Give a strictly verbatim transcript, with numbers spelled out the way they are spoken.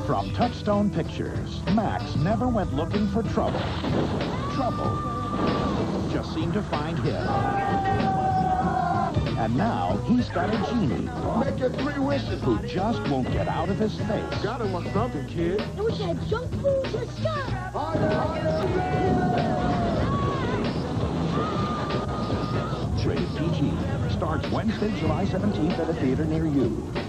From Touchstone Pictures, Max never went looking for trouble. Trouble just seemed to find him. And now he's got a genie. Make your three wishes. Who just won't get out of his face. Gotta want something, kid. I wish I had junk food to stop. Rated P G. Starts Wednesday, July seventeenth at a theater near you.